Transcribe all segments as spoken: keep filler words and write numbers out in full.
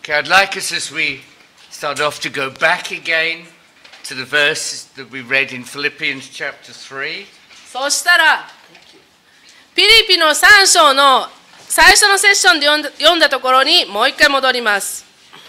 Okay, I'd like us as we start off to go back again to the verses that we read in Philippians chapter three. そうしたら、ピリピのさん章の最初のセッションで読んだ、読んだところにもう一回戻ります。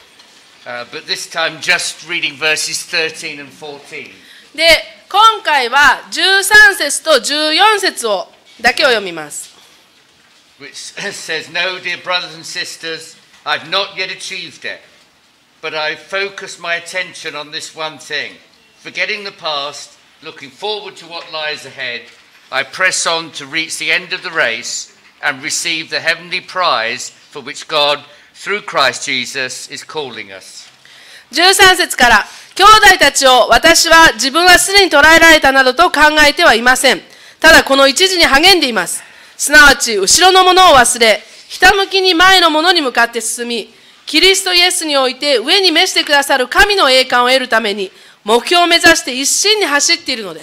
Uh, but this time just reading verses thirteen and fourteen. で、今回はじゅうさん節とじゅうよん節をだけを読みます。 Which says, No, dear brothers and sisters, I've not yet achieved it, but I focus my attention on this one thing. Forgetting the past, looking forward to what lies ahead, I press on to reach the end of the race and receive the heavenly prize for which God, through Christ Jesus, is calling us. じゅうさん節から、兄弟たちを私は自分はすでに捕らえられたなどと考えてはいません。ただこの一時に励んでいます。すなわち後ろのものを忘れ、ひたむきに前のものに向かって進み、キリストイエスにおいて上に召してくださる神の栄冠を得るために、目標を目指して一心に走っているのです。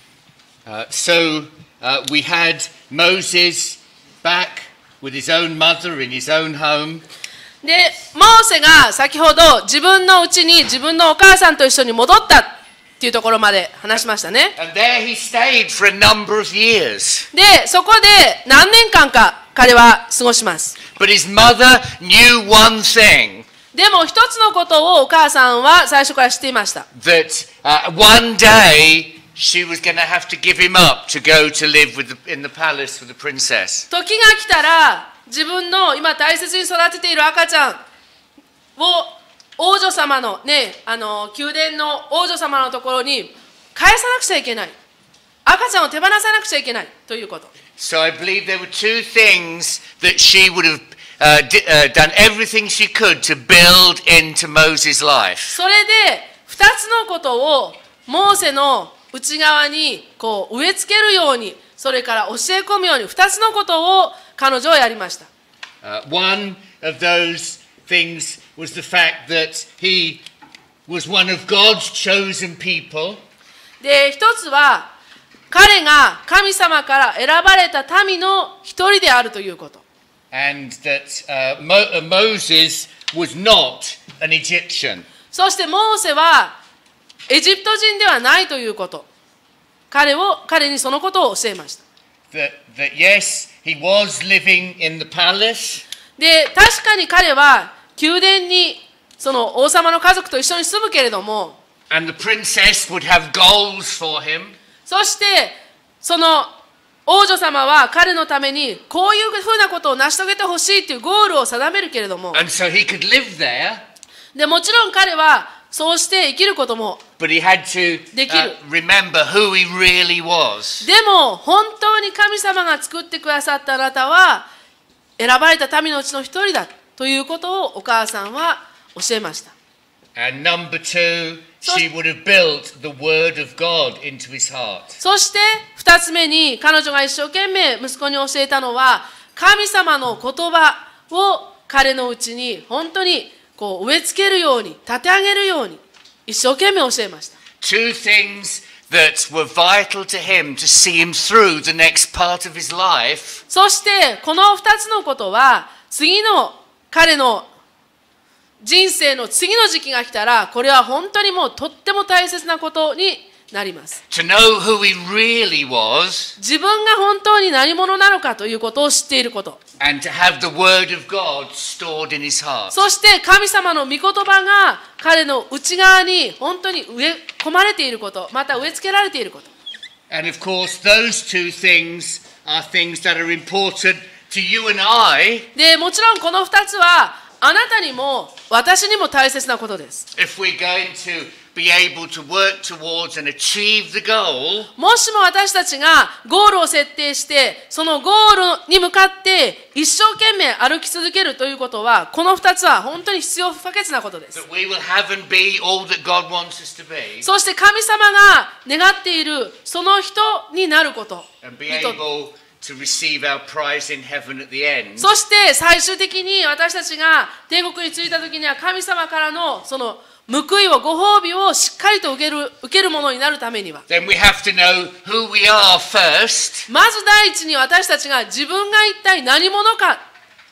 Uh, so, uh, we had Moses back with his own mother in his own home. で、モーセが先ほど自分の家に自分のお母さんと一緒に戻ったっていうところまで話しましたね。 And there he stayed for a number of years. で、そこで何年間か彼は過ごします。 But his mother knew one thing. でも一つのことをお母さんは最初から知っていました。 That uh, one day she was going to have to give him up to go to live with the, in the palace with the princess. 時が来たら自分の今大切に育てている赤ちゃんを王女様のね、あの宮殿の王女様のところに返さなくちゃいけない。赤ちゃんを手放さなくちゃいけないということ。 So I believe there were two things that she would have uh, d- uh, done everything she could to build into Moses' life. それで二つのことをモーセの内側にこう植え付けるように、それから教え込むように二つのことを彼女はやりました。 Uh, one of those things was the fact that he was one of God's chosen people. で、一つは彼が神様から選ばれた民の一人であるということ。 And that uh, Mo- uh, Moses was not an Egyptian. そしてモーセはエジプト人ではないということ。彼を彼にそのことを教えました。 That, that yes, he was living in the palace. で、確かに彼は宮殿にその王様の家族と一緒に住むけれども、 And the princess would have goals for him. そしてその王女様は彼のためにこういうふうなことを成し遂げてほしいというゴールを定めるけれども、 And so he could live there. でもちろん彼はそうして生きることも But he had to uh, remember who he really was. でも本当に神様が作ってくださったあなたは選ばれた民のうちの一人だということをお母さんは教えました。 And number two, she would have built the word of God into his heart. そして二つ目に彼女が一生懸命息子に教えたのは神様の言葉を彼のうちに本当にこう植え付けるように立て上げるように一生懸命教えました。 Two things that were vital to him to see him through the next part of his life. そしてこの二つのことは次の彼の人生の次の時期が来たらこれは本当にもうとっても大切なことになります。 To know who he really was. 自分が本当に何者なのかということを知っていること。 And to have the word of God stored in his heart. そして神様の御言葉が彼の内側に本当に植え込まれていること、また植え付けられていること。 And of course those two things are things that are important to you and I. で、もちろんこの二つはあなたにも私にも大切なことです。 If we're going to be able to work towards and achieve the goal, もしも私たちがゴールを設定してそのゴールに向かって一生懸命歩き続けるということはこの二つは本当に必要不可欠なことです。 that we will have and be all that God wants us to be, そして神様が願っているその人になること、 and be able to receive our prize in heaven at the end. そして最終的に私たちが天国に着いた時には神様からのその報いをご褒美をしっかりと受ける受けるものになるためには、 Then we have to know who we are first. まず第一に私たちが自分が一体何者か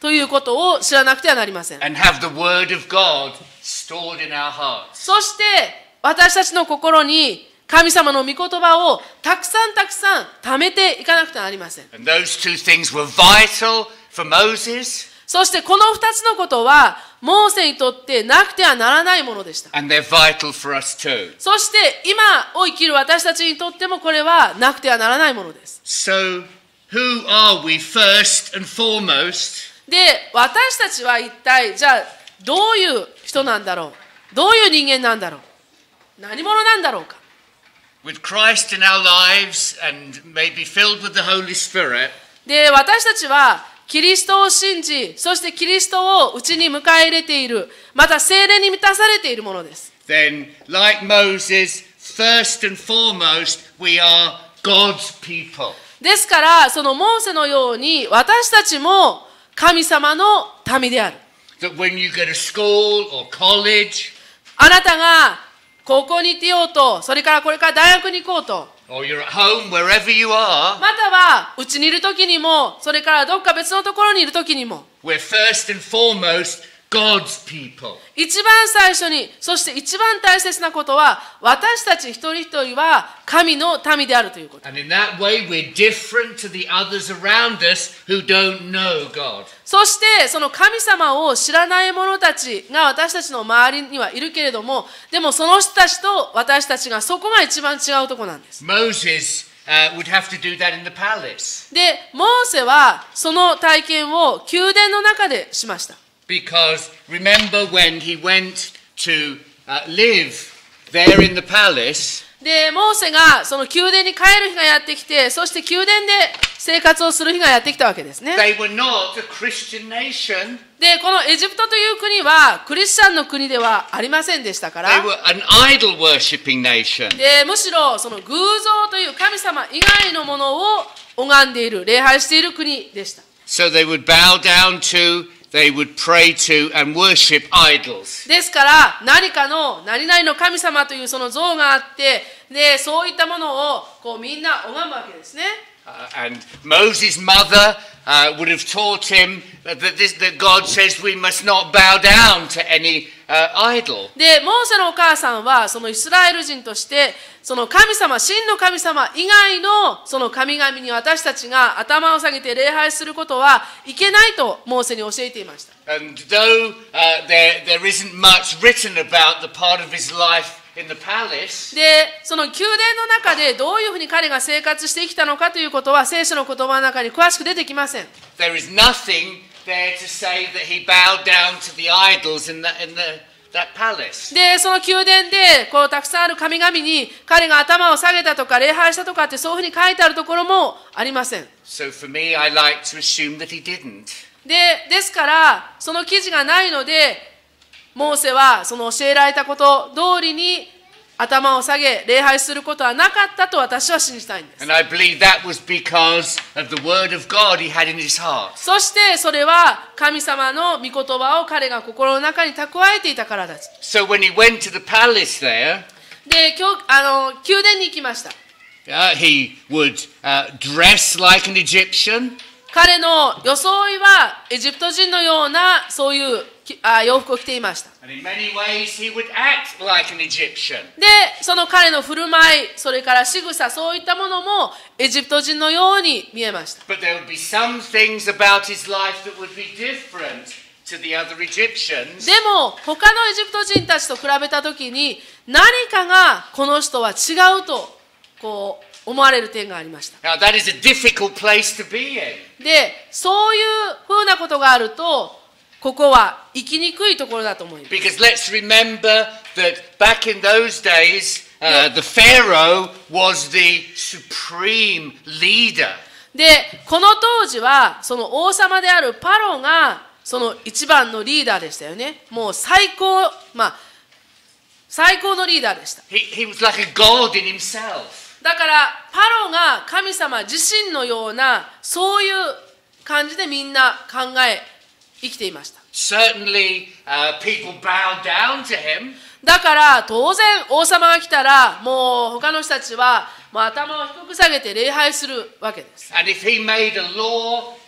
ということを知らなくてはなりません。 and have the word of God stored in our hearts. そして私たちの心に神様の御言葉をたくさんたくさん貯めていかなくてはなりません。 And those two things were vital for Moses, そしてこの二つのことはモーセにとってなくてはならないものでした。 and they're vital for us too. そして今を生きる私たちにとってもこれはなくてはならないものです。 So, who are we first and foremost? で、私たちは一体じゃあどういう人なんだろう、どういう人間なんだろう、何者なんだろうか。 With Christ in our lives and maybe filled with the Holy Spirit, で、私たちはキリストを信じ、そしてキリストを内に迎え入れている、また聖霊に満たされているものです。 then, like Moses, first and foremost, we are God's people. ですから、そのモーセのように私たちも神様の民である。 That when you go to school or college, あなたが高校に行ってようと、それからこれから大学に行こうと、 or you're at home, wherever you are, または家にいるときにも、それからどっか別のところにいるときにも、 we're first and foremost God's people. 一番最初に、そして一番大切なことは、私たち一人一人は神の民であるということ。 And in that way, we're different to the others around us who don't know God. そしてその神様を知らない者たちが私たちの周りにはいるけれども、でもその人たちと私たちがそこが一番違うところなんです。 Moses uh, would have to do that in the palace で、モーセはその体験を宮殿の中でしました。 because remember when he went to uh, live there in the palace, で、モーセがその宮殿に帰る日がやってきて、そして宮殿で生活をする日がやってきたわけですね。 they were not a Christian nation. で、このエジプトという国はクリスチャンの国ではありませんでしたから、 They were an idol worshipping nation. で、むしろその偶像という神様以外のものを拝んでいる、礼拝している国でした。 So they would bow down to, they would pray to and worship idols. ですから何かの何々の神様というその像があって、で、そういったものをこうみんな拝むわけですね。 Uh, and Moses' mother uh, would have taught him that, this, that God says we must not bow down to any uh, idol. で、モーセのお母さんはそのイスラエル人としてその神様、真の神様以外のその神々に私たちが頭を下げて礼拝することはいけないとモーセに教えていました。 And though uh, there, there isn't much written about the part of his life in the palace, で、その宮殿の中でどういうふうに彼が生活してきたのかということは聖書の言葉の中に詳しく出てきません。 there is nothing there to say that he bowed down to the idols in, the, in the, that palace. で、その宮殿でこうたくさんある神々に彼が頭を下げたとか礼拝したとかってそういうふうに書いてあるところもありません。 So for me, I like to assume that he didn't. で、ですからその記事がないので、モーセはその教えられたこと通りに頭を下げ礼拝することはなかったと私は信じたいんです。 And I believe that was because of the word of God he had in his heart. そしてそれは神様の御言葉を彼が心の中に蓄えていたからです。 So when he went to the palace there, で、今日あの宮殿に行きました。 uh, he would uh, dress like an Egyptian. 彼の装いはエジプト人のようなそういうあ洋服を着ていました。 And in many ways he would act like an Egyptian. で、その彼の振る舞い、それから仕草、そういったものもエジプト人のように見えました。 But there would be some things about his life that would be different to the other Egyptians. でも他のエジプト人たちと比べたときに何かがこの人は違うとこう思われる点がありました。 Now that is a difficult place to be in. で、そういうふうなことがあると、ここは生きにくいところだと思います。 Because let's remember that back in those days, uh, the Pharaoh was the supreme leader. で、この当時はその王様であるパロがその一番のリーダーでしたよね。もう最高、まあ最高のリーダーでした。 He, he was like a god in himself. だからパロが神様自身のようなそういう感じでみんな考え生きていました。 Certainly, uh, people bowed down to him. だから当然王様が来たらもう他の人たちはもう頭を低く下げて礼拝するわけです。 And if he made a law,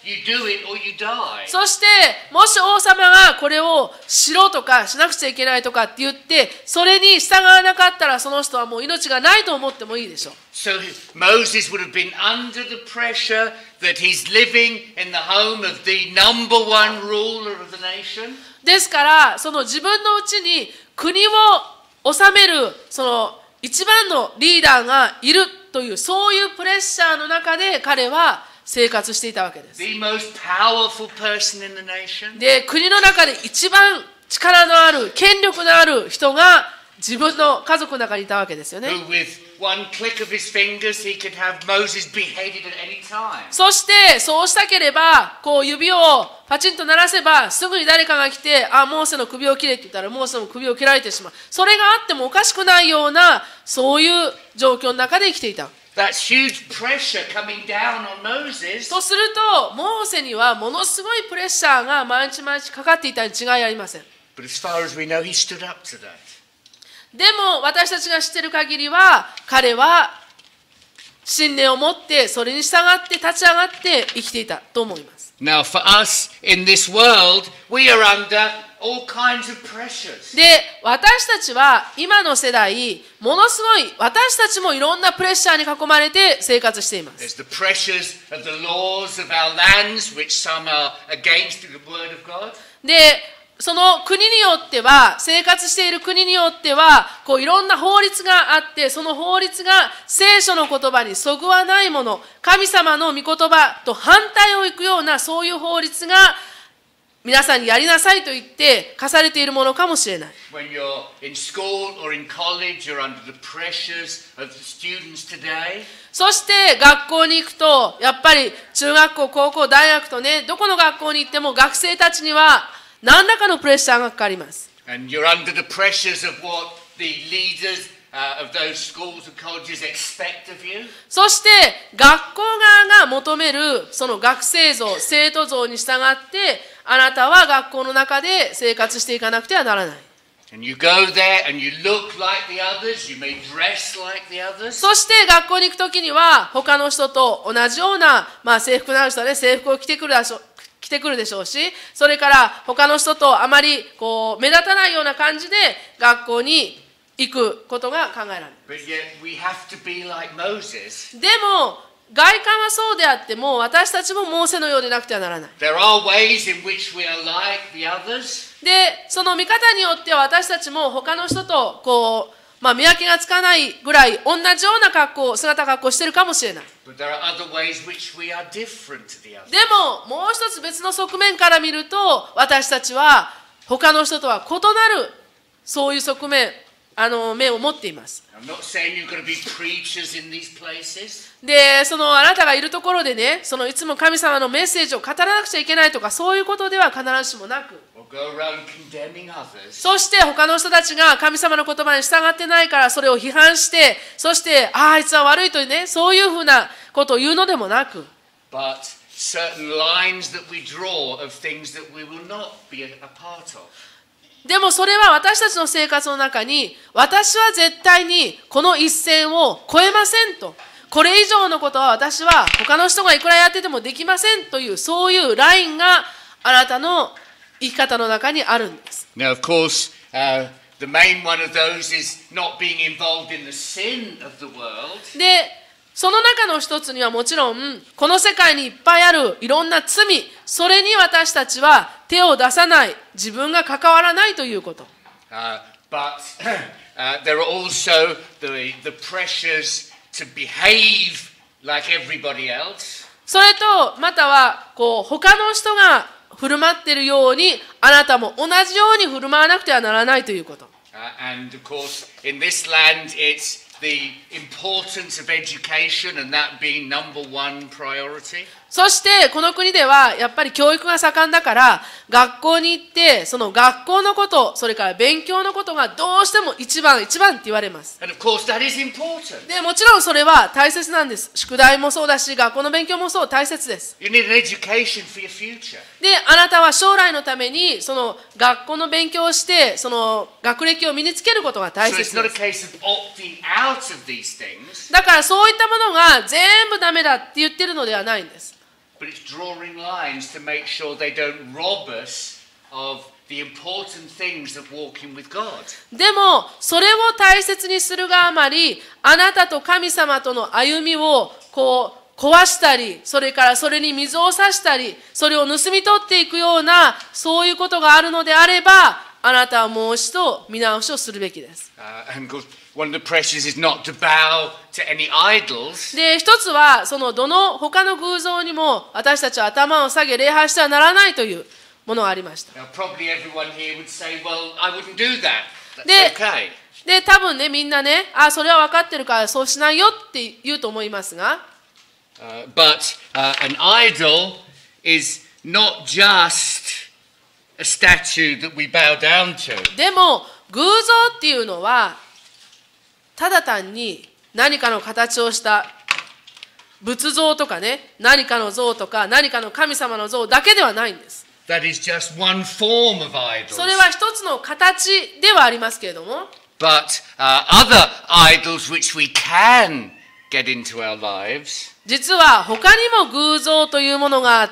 you do it or you die. そして、もし王様がこれをしろとかしなくちゃいけないとかって言って、それに従わなかったらその人はもう命がないと思ってもいいでしょう。 So Moses would have been under the pressure that he's living in the home of the number one ruler of the nation. ですから、その自分のうちに国を治める、その一番のリーダーがいるという、そういうプレッシャーの中で彼は生活していたわけです。 The most powerful person in the nation. で、国の中で一番力のある、権力のある人が自分の家族の中にいたわけですよね。 Who with one click of his fingers he could have Moses beheaded at any time. そして、そうしたければ、こう指をパチンと鳴らせば、すぐに誰かが来て、あ、モーセの首を切れって言ったら、モーセの首を切られてしまう。それがあってもおかしくないような、そういう状況の中で生きていた。 That's huge pressure coming down on Moses. とすると、モーセにはものすごいプレッシャーが毎日毎日かかっていたに違いありません。 But as far as we know, he stood up to that. でも私たちが知っている限りは、彼は信念を持ってそれに従って立ち上がって生きていたと思います。 Now for us in this world, we are under all kinds of pressures. で、私たちは今の世代、ものすごい私たちもいろんなプレッシャーに囲まれて生活しています。 There's the pressures of the laws of our lands, which some are against the word of God. で、その国によっては、生活している国によっては、こういろんな法律があって、その法律が聖書の言葉にそぐわないもの、神様の御言葉と反対をいくような、そういう法律が皆さんにやりなさいと言って課されているものかもしれない。 When you're in school or in college, you're under the pressures of the students today. そして学校に行くと、やっぱり中学校、高校、大学とね、どこの学校に行っても学生たちには何らかのプレッシャーがかかります。 And you're under the pressures of what the leaders uh, of those schools and colleges expect of you. そして学校側が求めるその学生像、生徒像に従って、あなたは学校の中で生活していかなくてはならない。 And you go there and you look like the others, you may dress like the others. そして学校に行くときには他の人と同じような、まあ、制服のある人はね、制服を着てくるでしょう。着てくるでしょうし、それから他の人とあまりこう目立たないような感じで学校に行くことが考えられる。 But yet we have to be like Moses. でも外観はそうであっても私たちもモーセのようでなくてはならない。 There are ways in which we are like the others. で、その見方によっては私たちも他の人とこう、まあ、見分けがつかないぐらい同じような格好、姿格好してるかもしれない。 But there are other ways which we are different to the others. でももう一つ別の側面から見ると、私たちは他の人とは異なるそういう側面、あの面を持っています。 I'm not saying you're going to be preachers in these places. で、そのあなたがいるところでね、そのいつも神様のメッセージを語らなくちゃいけないとか、そういうことでは必ずしもなく、 Or go around condemning others. そして他の人たちが神様の言葉に従ってないからそれを批判して、そしてああ、あいつは悪いとね、そういうふうなことを言うのでもなく、 But certain lines that we draw of things that we will not be a, a part of. でもそれは私たちの生活の中に、私は絶対にこの一線を越えませんと、これ以上のことは私は他の人がいくらやっててもできませんという、そういうラインがあなたの生き方の中にあるんです。 Now, of course, uh, the main one of those is not being involved in the sin of the world. で、その中の一つにはもちろん、この世界にいっぱいあるいろんな罪、それに私たちは手を出さない、自分が関わらないということ。 Uh, but uh, there are also the, the pressures to behave like everybody else. それと、または、こう、他の人が振る舞っているように、あなたも同じように振る舞わなくてはならないということ。 Uh, and of course, in this land, it's the importance of education and that being number one priority. そしてこの国ではやっぱり教育が盛んだから、学校に行ってその学校のこと、それから勉強のことがどうしても一番一番って言われます。 And of course that is important. でもちろんそれは大切なんです。宿題もそうだし、学校の勉強もそう大切です。 You need an education for your future. で、あなたは将来のためにその学校の勉強をして、その学歴を身につけることが大 So 切 it's で not a す。 case of opting out of these things. だからそういったものが全部ダメだって言ってるのではないんです。 but it's drawing lines to make sure they don't rob us of the important things of walking with God. でも、それを大切にするがあまり、あなたと神様との歩みをこう壊したり、それからそれに水を差したり、それを盗み取っていくような、そういうことがあるのであれば、あなたはもう一度見直しをするべきです。 Uh, and one of the pressures is not to bow to any idols. で、一つは、そのどの他の偶像にも私たちは頭を下げ礼拝してはならないというものがありました。 Now, probably everyone here would say, well, I wouldn't do that. That's で、 okay. で、多分ね、みんなね、あ、それは分かってるからそうしないよって言うと思いますが、 Uh, but uh, an idol is not just a statue that we bow down to. でも、偶像っていうのは、ただ単に何かの形をした仏像とかね、何かの像とか、何かの神様の像だけではないんです。 That is just one form of idols. それは一つの形ではありますけれども、 But uh, other idols which we can get into our lives, 実は他にも偶像というものがあって、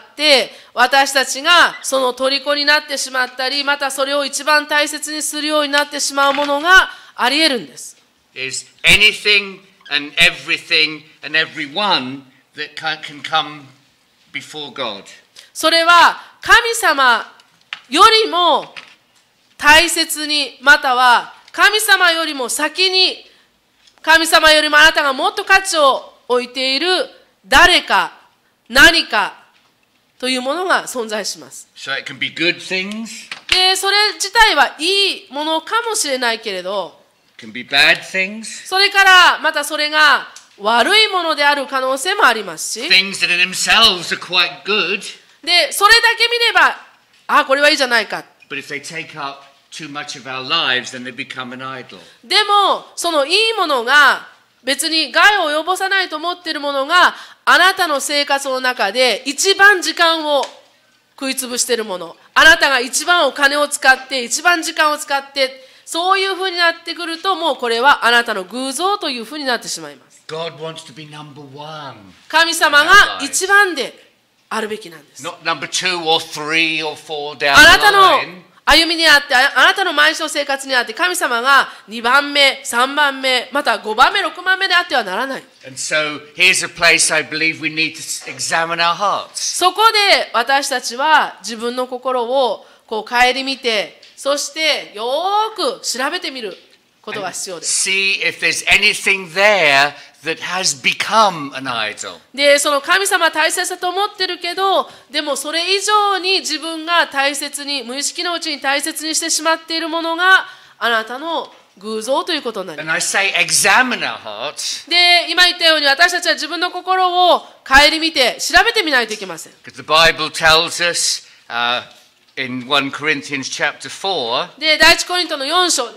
私たちがその虜になってしまったり、またそれを一番大切にするようになってしまうものがあり得るんです。 is anything and everything and everyone that can, can come before God. それは神様よりも大切に、または神様よりも先に、神様よりもあなたがもっと価値を置いている誰か何かというものが存在します。 So it can be good things. で、それ自体はいいものかもしれないけれど、 It can be bad things. それからまたそれが悪いものである可能性もありますし、 Things that in themselves are quite good. で、それだけ見れば、あ、これはいいじゃないか。 But if they take up too much of our lives, then they become an idol. でも、そのいいものが別に害を及ぼさないと思っているものが、あなたの生活の中で一番時間を食いつぶしているもの、あなたが一番お金を使って、一番時間を使って、そういうふうになってくると、もうこれはあなたの偶像というふうになってしまいます。 God wants to be number one. 神様が一番であるべきなんです。 Not number two or three or four down あなた the の line. 歩みにあって、あなたの毎日の生活にあって、神様がにばんめ、さんばんめ、またごばんめ、ろくばんめであってはならない。 And so here's a place I believe we need to examine our hearts. そこで私たちは自分の心をこう顧みて、そしてよーく調べてみることが必要です。 See if there's anything there that has become an idol. で、その神様は大切だと思ってるけど、でもそれ以上に自分が大切に、無意識のうちに大切にしてしまっているものがあなたの偶像ということになり And ます。 I say examine our hearts で、今言ったように私たちは自分の心を顧みて調べてみないといけません。 because the Bible tells us uh, in First Corinthians chapter four で、第一コリントのよん章で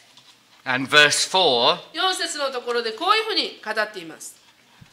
and verse four, よん節のところでこういうふうに語っています。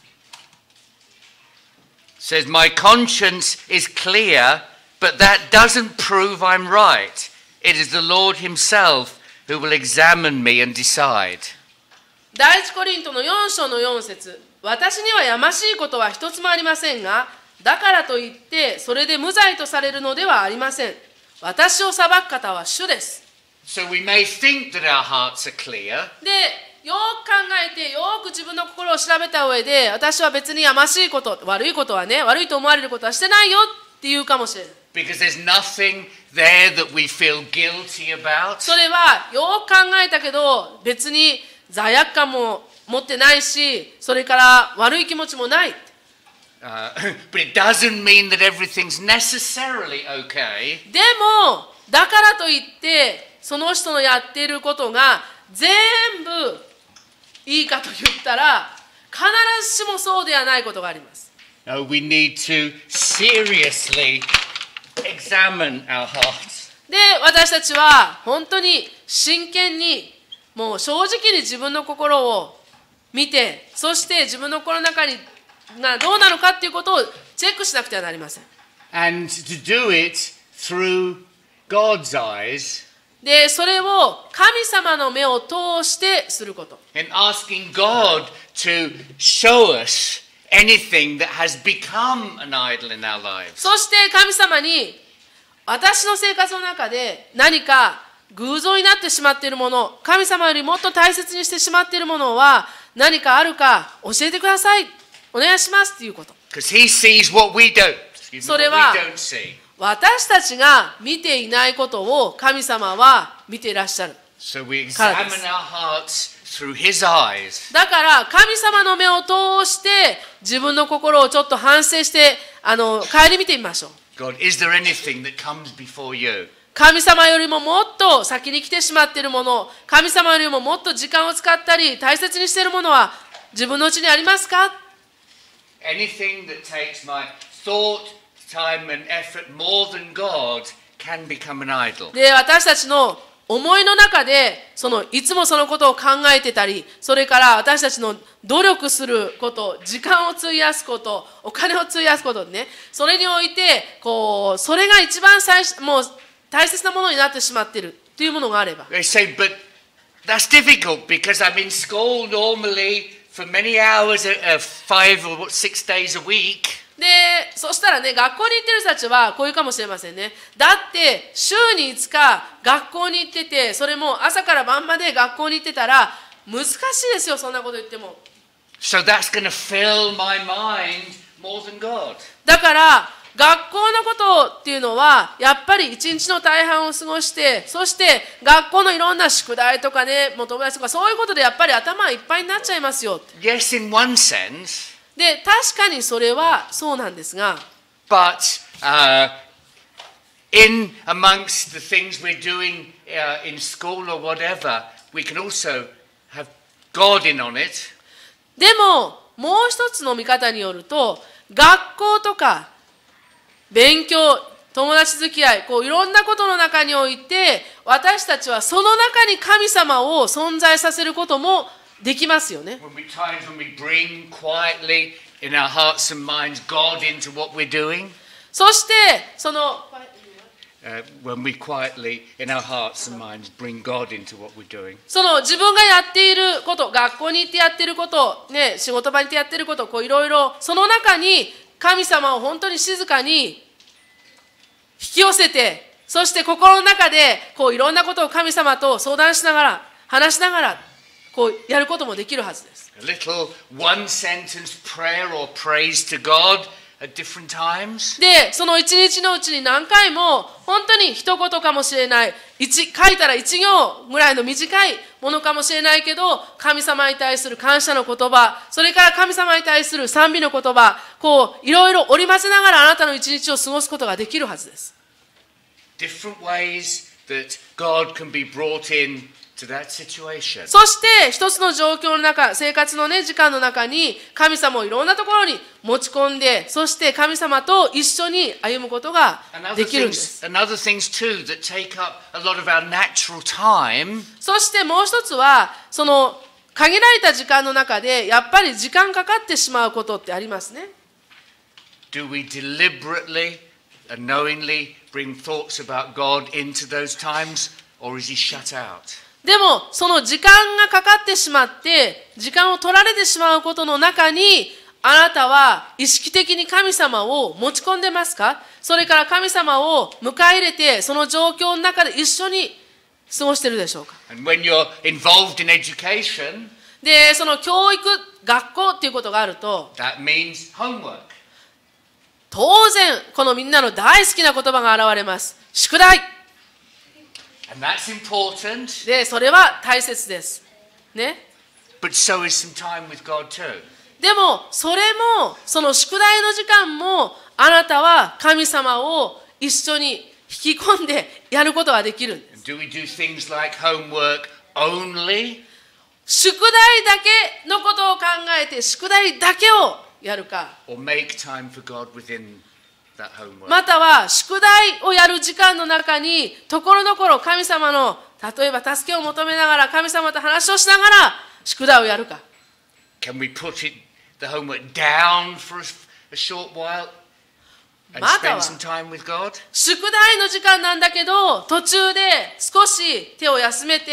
says, My conscience is clear, but that doesn't prove I'm right. It is the Lord himself who will examine me and decide. 第一コリントのよん章のよん節、私にはやましいことは一つもありませんが、だからといってそれで無罪とされるのではありません。私を裁く方は主です。 So we may think that our hearts are clear, で、よく考えて、よく自分の心を調べた上で、私は別にやましいこと、悪いことはね、悪いと思われることはしてないよって言うかもしれない。 because there's nothing there that we feel guilty about. それはよく考えたけど、別に罪悪感も持ってないし、それから悪い気持ちもない。 Uh, but it doesn't mean that everything's necessarily okay. でも、だからといって、その人のやっていることが全部いいかと言ったら、必ずしもそうではないことがあります。 No, we need to seriously examine our hearts. で、私たちは本当に真剣に、もう正直に自分の心を見て、そして自分の心の中にがどうなのかっていうことをチェックしなくてはなりません。 And to do it through God's eyes. で、それを神様の目を通してすること。 And asking God to show us anything that has become an idol in our lives. そして神様に、私の生活の中で何か偶像になってしまっているもの、神様よりもっと大切にしてしまっているものは何かあるか教えてください。お願いしますっていうこと。 Because he sees what we don't, excuse me, それ what は we don't see. 私たちが見ていないことを神様は見ていらっしゃる。 So we examine our hearts through his eyes. だから神様の目を通して自分の心をちょっと反省してあの顧みてみましょう。 God, is there anything that comes before you? 神様よりももっと先に来てしまっているもの、神様よりももっと時間を使ったり大切にしているものは自分のうちにありますか？ Anything that takes my thought, time and effort more than God can become an idol. で、私たちの思いの中でそのいつもそのことを考えてたり、それから私たちの努力すること、時間を費やすこと、お金を費やすことね、それにおいてこうそれが一番最初もう大切なものになってしまっているというものがあれば。 They say, but that's difficult because I'm in school normally for many hours, uh, five or six days a week. で、そしたらね、学校に行ってる人たちはこういうかもしれませんね。だって週にいつか学校に行ってて、それも朝から晩まで学校に行ってたら難しいですよ、そんなこと言っても。 So that's going to fill my mind more than God. だから学校のことっていうのはやっぱり一日の大半を過ごして、そして学校のいろんな宿題とかね、もう友達とかそういうことでやっぱり頭いっぱいになっちゃいますよ。 Yes, in one sense. で、確かにそれはそうなんですが、 But uh, in amongst the things we're doing uh, in school or whatever, we can also have God in on it. でももう一つの見方によると、学校とか勉強、友達付き合い、こういろんなことの中において、私たちはその中に神様を存在させることもできますよね。 When we times when we bring quietly in our hearts and minds God into what we're doing. そしてその Uh, when we quietly in our hearts and minds bring God into what we're doing. その自分がやっていること、学校に行ってやっていること、ね、仕事場に行ってやっていること、こういろいろその中に神様を本当に静かに引き寄せて、そして心の中でこういろんなことを神様と相談しながら、話しながらこうやることもできるはずです。 A little one sentence prayer or praise to God at different times. で、その一日のうちに何回も本当に一言かもしれない、一書いたら一行ぐらいの短いものかもしれないけど、神様に対する感謝の言葉、それから神様に対する賛美の言葉、こういろいろ織り交ぜながらあなたの一日を過ごすことができるはずです。 Different ways that God can be brought in to that situation. そして一つの状況の中、生活のね時間の中に神様をいろんなところに持ち込んで、そして神様と一緒に歩むことができるんです。 And other things too that take up a lot of our natural time. そしてもう一つは、その限られた時間の中でやっぱり時間かかってしまうことってありますね。 Do we deliberately and knowingly bring thoughts about God into those times, or is he shut out? でもその時間がかかってしまって時間を取られてしまうことの中に、あなたは意識的に神様を持ち込んでますか？それから神様を迎え入れてその状況の中で一緒に過ごしているでしょうか？ And when you're involved in education, で、その教育、学校っていうことがあると、 that means homework. 当然このみんなの大好きな言葉が現れます。宿題。 And that's important. で、それは大切です。ね。 But so is some time with God too. でも、それも、その宿題の時間も、あなたは神様を一緒に引き込んでやることができるんです。 Do we do things like homework only? 宿題だけのことを考えて、宿題だけをやるか。 Or make time for God within that homework? または、宿題をやる時間の中に、ところどころ神様の、例えば助けを求めながら、神様と話をしながら、宿題をやるか。 Can we put it, the homework down for a, a short while and または spend some time with God? 宿題の時間なんだけど、途中で少し手を休めて、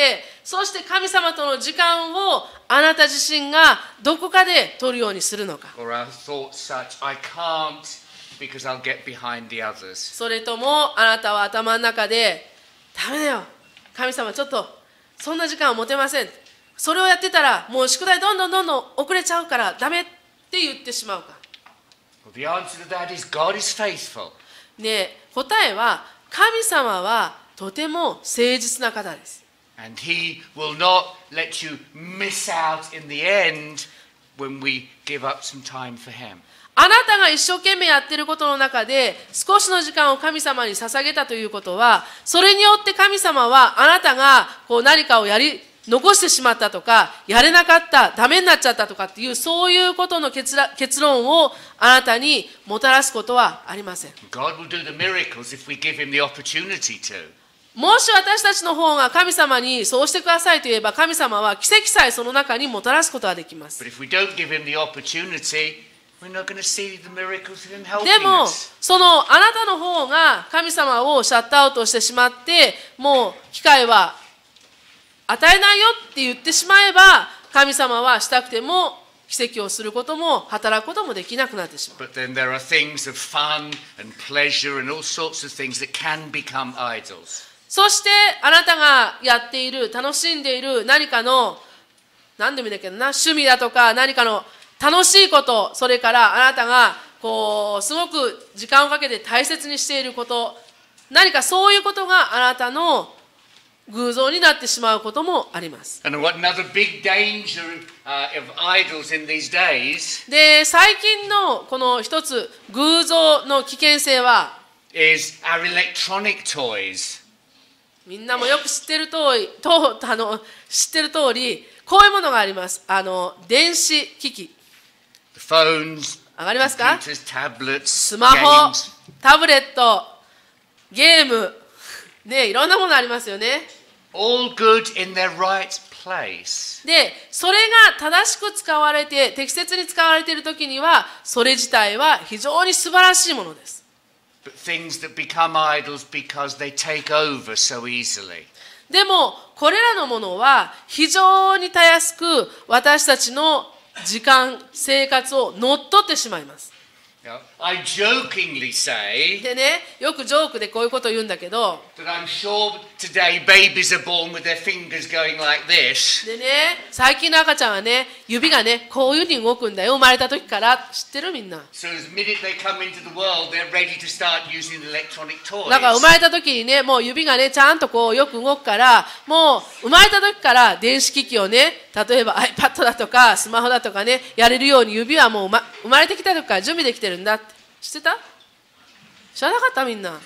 そして神様との時間をあなた自身がどこかで取るようにするのか。 Or our thoughts such, I can't because I'll get behind the others. それともあなたは頭の中で、ダメだよ、神様ちょっとそんな時間は持てません。それをやってたらもう宿題どんどんどんどん遅れちゃうからダメって言ってしまうか。 Well, the answer to that is God is faithful. で、答えは神様はとても誠実な方です。 And He will not let you miss out in the end when we give up some time for Him. あなたが一生懸命やっていることの中で少しの時間を神様に捧げたということは、それによって神様はあなたがこう何かをやり残してしまったとか、やれなかった、ダメになっちゃったとかっていう、そういうことの結論、結論をあなたにもたらすことはありません。 God will do the miracles if we give Him the opportunity to. もし私たちの方が神様にそうしてくださいと言えば、神様は奇跡さえその中にもたらすことができます。 But if we don't give Him the opportunity, we're not going to see the miracles of Him helping でも us. そのあなたの方が神様をシャットアウトしてしまって、もう機会は与えないよって言ってしまえば、神様はしたくても奇跡をすることも働くこともできなくなってしまう。 But then there are things of fun and pleasure and all sorts of things that can become idols. そしてあなたがやっている、楽しんでいる何かの、何でもいいんだけどな、趣味だとか何かの楽しいこと、それからあなたがこうすごく時間をかけて大切にしていること、何かそういうことがあなたの偶像になってしまうこともあります。 And what another big danger uh, of idols in these days で、最近のこの一つ偶像の危険性は、 is our electronic toys. みんなもよく知ってる通り、とあの知ってる通り、こういうものがあります。あの電子機器。 The phones, 上がりますか？ computers, tablets, スマホ、 games. タブレット、ゲーム、ね、いろんなものありますよね。 All good in their right place. で、それが正しく使われて、適切に使われているときには、それ自体は非常に素晴らしいものです。 But things that become idols because they take over so easily. でも、これらのものは非常にたやすく私たちの時間、生活を乗っ取ってしまいます。 Now, I jokingly say でね、よくジョークでこういうことを言うんだけど、 that I'm sure today babies are born with their fingers going like this. でね、最近の赤ちゃんはね、指がね、こういうふうに動くんだよ、生まれた時から。知ってるみんな。 So as minute they come into the world, they're ready to start using electronic toys. だから生まれた時にね、もう指がね、ちゃんとこうよく動くから、もう生まれた時から電子機器をね、例えば iPad だとかスマホだとかね、やれるように指はもう、ま、生まれてきた時から準備できてるんだって。知ってた？知らなかったみんな。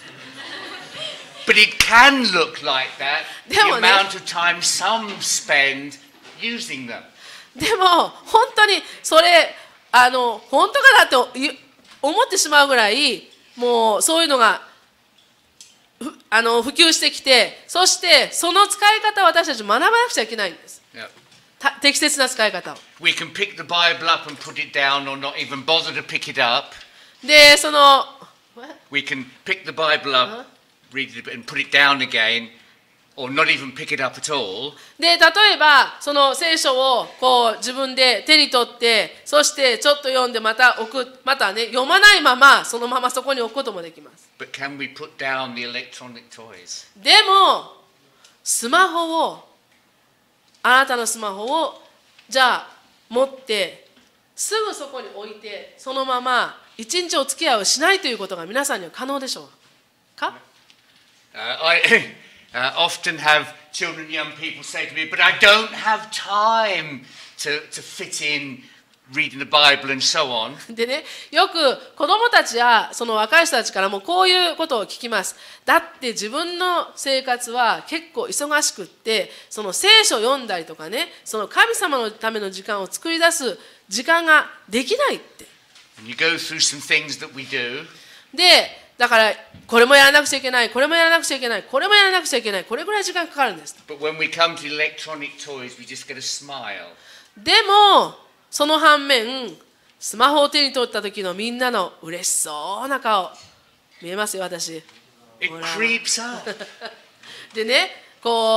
But it can look like that, the でもね、 amount of time some spend using them. でも本当にそれあの本当かなと思ってしまうぐらい、もうそういうのがふあの普及してきて、そしてその使い方を私たち学ばなくちゃいけないんです。 Yeah. た適切な使い方を。 We can pick the Bible up and put it down or not even bother to pick it up. で、その We can pick the Bible up, read it and put it down again, or not even pick it up at all. で、例えばその聖書をこう自分で手に取って、そしてちょっと読んでまた置く、またね、読まないままそのままそこに置くこともできます。 But can we put down the electronic toys? でもスマホを、あなたのスマホをじゃあ持ってすぐそこに置いて、そのまま一日お付き合いをしないということが皆さんには可能でしょうか？ Uh, I uh, often have children, young people say to me, but I don't have time to, to fit in reading the Bible and so on. でね、よく子供たちやその若い人たちからもこういうことを聞きます。だって自分の生活は結構忙しくって、その聖書を読んだりとかね、その神様のための時間を作り出す時間ができないって。 And you go through some things that we do. で、だからこれもやらなくちゃいけない、これもやらなくちゃいけない、これもやらなくちゃいけない、これぐらい時間かかるんです。 But when we come to electronic toys, we just get a smile. でもその反面、スマホを手に取った時のみんなの嬉しそうな顔、見えますよ私。 It creeps up. でね、こう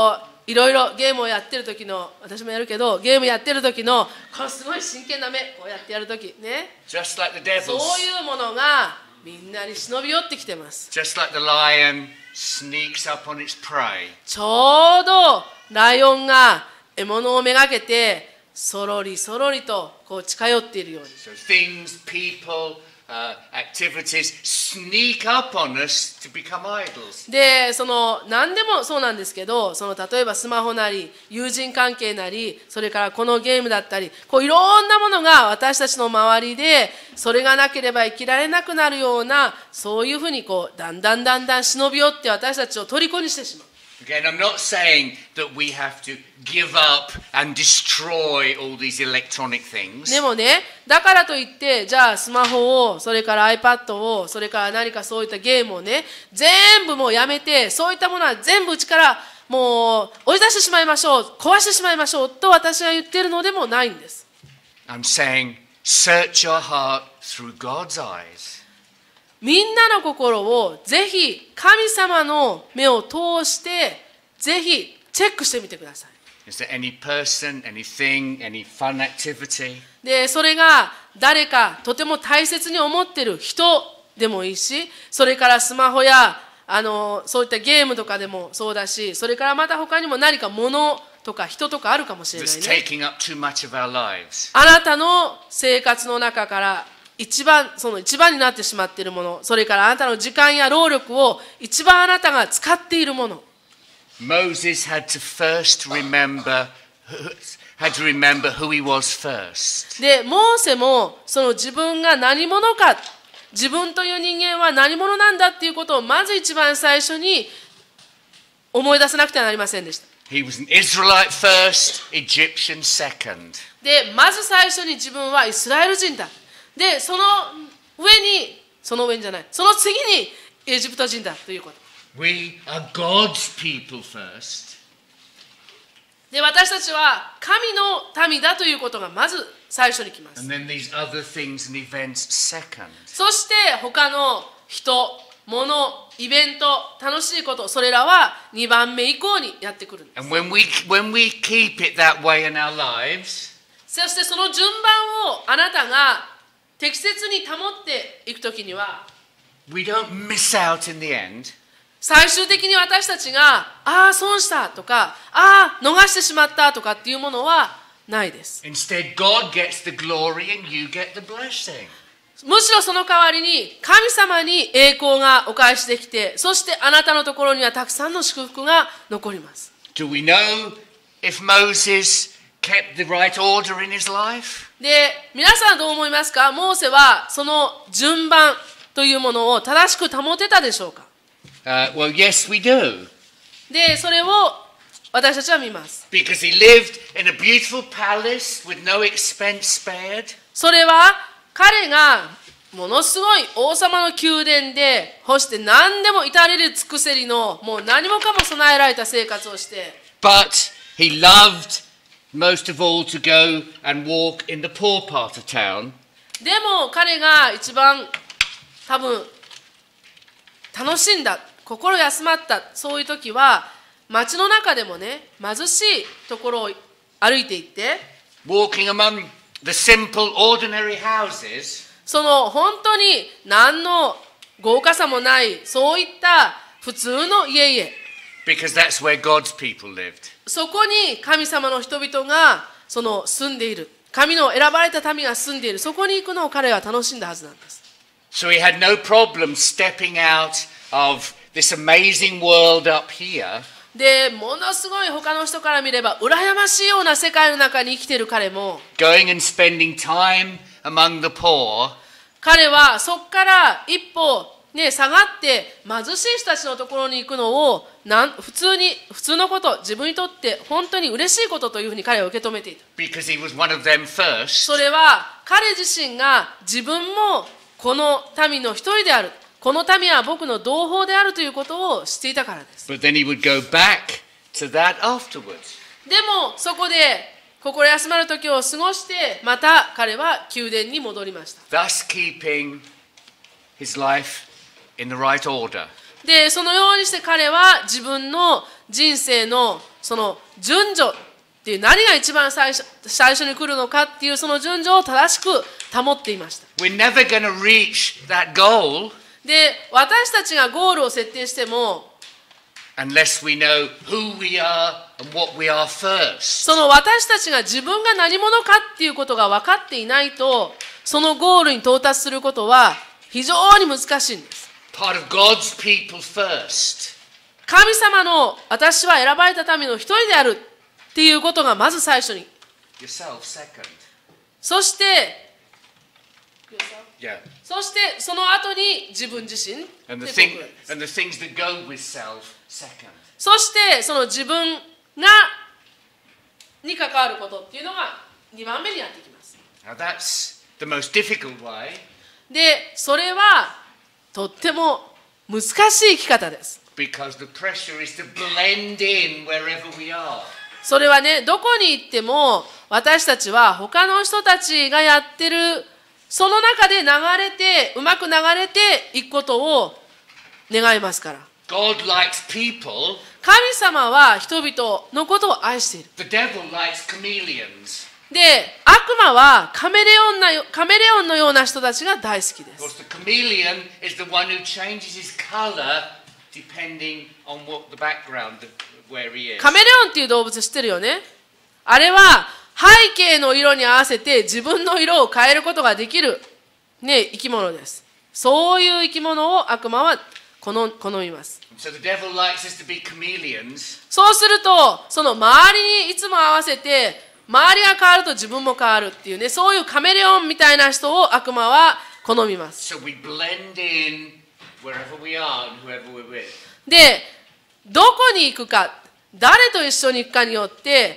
いろいろゲームをやってる時の、私もやるけど、ゲームやってる時のこのすごい真剣な目こうやってやる時ね、 Just like the devils. そういうものがみんなに忍び寄ってきてます。 Just like the lion sneaks up on its prey. ちょうどライオンが獲物をめがけてそろりそろりとこう近寄っているように、 So things, people, uh, activities sneak up on us to become idols. でその何でもそうなんですけど、その例えばスマホなり友人関係なり、それからこのゲームだったり、こういろんなものが私たちの周りで、それがなければ生きられなくなるような、そういうふうにこうだんだんだんだん忍び寄って私たちを虜にしてしまう。 Again, I'm not saying that we have to give up and destroy all these electronic things. でもね、だからといってじゃあスマホを、それから iPad を、それから何かそういったゲームをね、全部もうやめて、そういったものは全部うちからもう追い出してしまいましょう、壊してしまいましょうと私が言っているのでもないんです。 I'm saying search your heart through God's eyes. みんなの心をぜひ神様の目を通してぜひチェックしてみてください。 Is there any person, anything, any fun activity? でそれが誰かとても大切に思っている人でもいいし、それからスマホやあのそういったゲームとかでもそうだし、それからまた他にも何か物とか人とかあるかもしれない That's ね。 taking up too much of our lives. あなたの生活の中から一番その一番になってしまっているもの、それからあなたの時間や労力を一番あなたが使っているもの。 Moses had to first remember, had to remember who he was first. でモーセもその自分が何者か、自分という人間は何者なんだっていうことをまず一番最初に思い出さなくてはなりませんでした。 He was an Israelite first, Egyptian second. でまず最初に自分はイスラエル人だ。でその上にその上にじゃないその次にエジプト人だということ。 We are God's people first. で私たちは神の民だということがまず最初に来ます。 And then these other things and events second. そして他の人、物、イベント、楽しいこと、それらはにばんめ以降にやってくるんです。 And when we, when we keep it that way in our lives, そしてその順番をあなたが適切に保っていくときには、 we don't miss out in the end. 最終的に私たちがああ損したとか、ああ逃してしまったとかっていうものはないです。 Instead, God gets the glory and you get the blessing. むしろその代わりに神様に栄光がお返しできて、そしてあなたのところにはたくさんの祝福が残ります。 Do we know if Moses kept the right order in his life? で、皆さんどう思いますか？モーセはその順番というものを正しく保てたでしょうか？ Uh, well, yes, we do. で、それを私たちは見ます。 Because he lived in a beautiful palace with no expense spared. それは彼がものすごい王様の宮殿で、そして何でも至れり尽くせりのもう何もかも備えられた生活をして、 But he loved most of all to go and walk in the poor part of town. でも彼が一番多分楽しんだ、心休まった、そういう時は街の中でもね、貧しいところを歩いていって、 Walking among the simple, ordinary houses. その本当に何の豪華さもないそういった普通の家々、 Because that's where God's people lived. そこに神様の人々がその住んでいる、神の選ばれた民が住んでいる、そこに行くのを彼は楽しんだはずなんです。 So he had no problem stepping out of this amazing world up here. でものすごい他の人から見れば羨ましいような世界の中に生きている彼も、 Going and spending time among the poor. 彼はそこから一歩、ね、下がって貧しい人たちのところに行くのをなん普通に普通のこと、自分にとって本当に嬉しいことというふうに彼は受け止めていた。 Because he was one of them first. それは彼自身が自分もこの民の一人である、この民は僕の同胞であるということを知っていたからです。 But then he would go back to that afterwards. でもそこで心休まる時を過ごしてまた彼は宮殿に戻りました。 Thus keeping his life in the right order. でそのようにして彼は自分の人生のその順序っていう何が一番最初、最初に来るのかっていうその順序を正しく保っていました。 We're never going to reach that goal で、私たちがゴールを設定しても、 unless we know who we are and what we are first. その私たちが自分が何者かっていうことが分かっていないと、そのゴールに到達することは非常に難しいんです。 Part of God's people first. 神様の私は選ばれた民の一人であるっていうことがまず最初に。 Yourself second. そして、 Yeah. そしてその後に自分自身。 And the thing, and the things that go with self second. そしてその自分がに関わることっていうのがにばんめにやってきます。 Now that's the most difficult way. で、それはとっても難しい生き方です。 Because the pressure is to blend in wherever we are. それはね、どこに行っても私たちは他の人たちがやってるその中で流れてうまく流れていくことを願いますから。 God likes people. 神様は人々のことを愛している。 The devil likes chameleons. で、悪魔はカメレオンなカメレオンのような人たちが大好きです。 Of course, the chameleon is the one who changes his color depending on what the background of where he is. カメレオンっていう動物知ってるよね。あれは背景の色に合わせて自分の色を変えることができる、ね、生き物です。そういう生き物を悪魔は好みます。 So the devil likes us to be chameleons. そうすると、その周りにいつも合わせて、周りが変わると自分も変わるっていうね、そういうカメレオンみたいな人を悪魔は好みます。 So we blend in wherever we are and whoever we're with. で、どこに行くか、誰と一緒に行くかによって、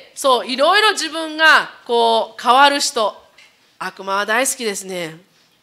そう、いろいろ自分がこう変わる人、悪魔は大好きですね。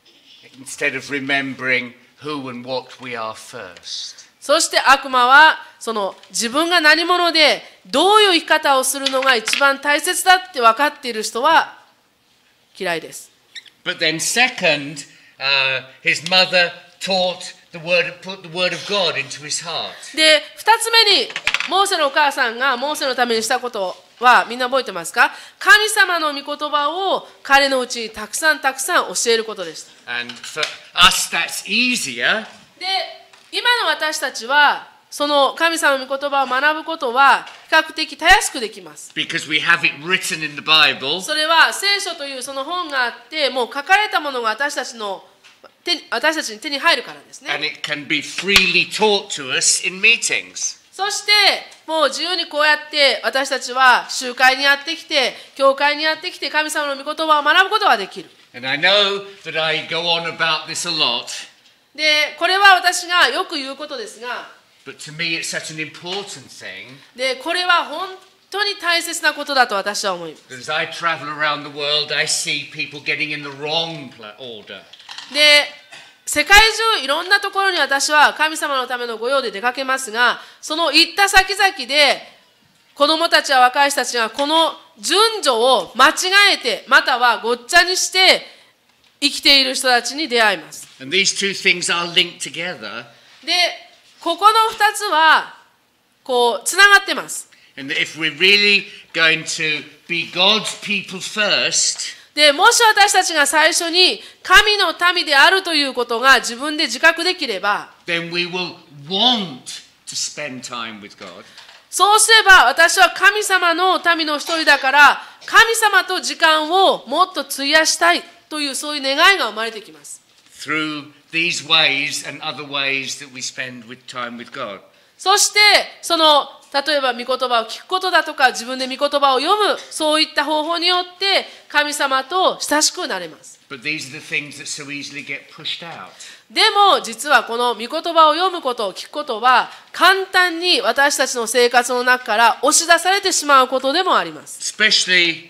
Instead of remembering who and what we are first. そして悪魔はその自分が何者でどういう生き方をするのが一番大切だって分かっている人は嫌いです。 But then second, uh, his mother taught the word, put the word of God into his heart. で、二つ目にモーセのお母さんがモーセのためにしたことはみんな覚えてますか？神様の御言葉を彼のうちにたくさんたくさん教えることでした。 And for us that's easier. で、今の私たちはその神様の御言葉を学ぶことは比較的たやすくできます。 Because we have it written in the Bible. それは聖書というその本があって、もう書かれたものが私たちの手私たちに手に入るからですね。 And it can be freely taught to us in meetings. そしてもう自由にこうやって私たちは集会にやってきて、教会にやってきて神様の御言葉を学ぶことができる。 And I know that I go on about this a lot. で、これは私がよく言うことですが、 But to me it's such an important thing. で、これは本当に大切なことだと私は思います。 As I travel around the world, I see people getting in the wrong order. で、世界中いろんなところに私は神様のための御用で出かけますが、その行った先々で子供たちや若い人たちがこの順序を間違えて、またはごっちゃにして生きている人たちに出会います。 And these two things are linked together. で、ここのふたつはこうつながってます。 And if we're really going to be God's people first, で、もし私たちが最初に神の民であるということが自分で自覚できれば、 then we will want to spend time with God. そうすれば私は神様の民の一人だから神様と時間をもっと費やしたいというそういう願いが生まれてきます。 Through these ways and other ways that we spend with time with God. そしてその例えば御言葉を聞くことだとか自分で御言葉を読むそういった方法によって神様と親しくなれます。 But these are the things that so easily get pushed out. でも実はこの御言葉を読むことを聞くことは簡単に私たちの生活の中から押し出されてしまうことでもあります。 Especially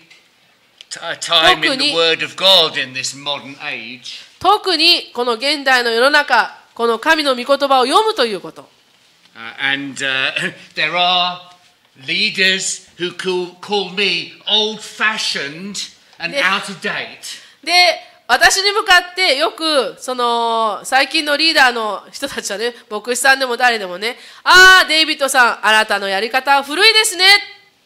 time in the Word of God in this modern age. 特にこの現代の世の中、この神の御言葉を読むということ。 Uh, and uh, there are leaders who call, call me old-fashioned and out of date. で、私に向かってよくその最近のリーダーの人たちはね、牧師さんでも誰でもね、ああデイビッドさん、あなたのやり方は古いですね。